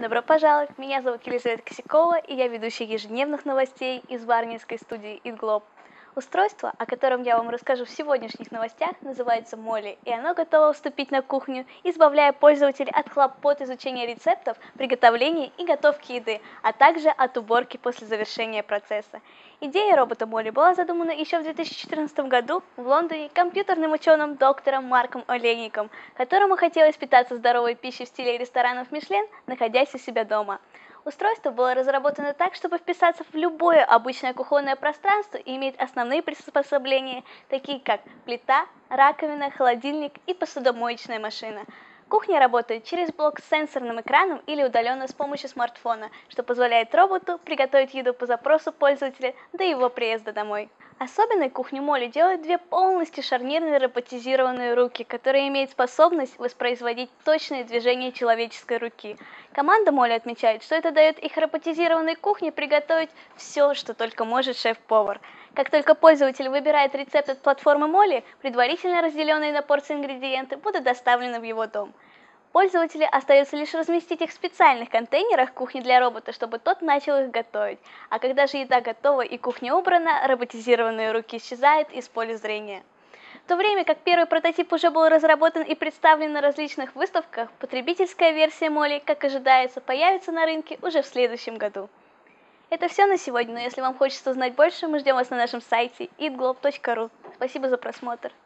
Добро пожаловать! Меня зовут Елизавета Косякова, и я ведущая ежедневных новостей из варнинской студии ItGlobe. Устройство, о котором я вам расскажу в сегодняшних новостях, называется Молли, и оно готово вступить на кухню, избавляя пользователей от хлопот изучения рецептов, приготовления и готовки еды, а также от уборки после завершения процесса. Идея робота Молли была задумана еще в 2014 году в Лондоне компьютерным ученым доктором Марком Олейником, которому хотелось питаться здоровой пищей в стиле ресторанов Мишлен, находясь у себя дома. Устройство было разработано так, чтобы вписаться в любое обычное кухонное пространство и иметь основные приспособления, такие как плита, раковина, холодильник и посудомоечная машина. Кухня работает через блок с сенсорным экраном или удаленно с помощью смартфона, что позволяет роботу приготовить еду по запросу пользователя до его приезда домой. Особенной кухню Молли делают две полностью шарнирные роботизированные руки, которые имеют способность воспроизводить точные движения человеческой руки. Команда Молли отмечает, что это дает их роботизированной кухне приготовить все, что только может шеф-повар. Как только пользователь выбирает рецепт от платформы Молли, предварительно разделенные на порции ингредиенты будут доставлены в его дом. Пользователю остается лишь разместить их в специальных контейнерах кухни для робота, чтобы тот начал их готовить. А когда же еда готова и кухня убрана, роботизированные руки исчезают из поля зрения. В то время как первый прототип уже был разработан и представлен на различных выставках, потребительская версия Молли, как ожидается, появится на рынке уже в следующем году. Это все на сегодня, но если вам хочется узнать больше, мы ждем вас на нашем сайте itglobe.ru. Спасибо за просмотр.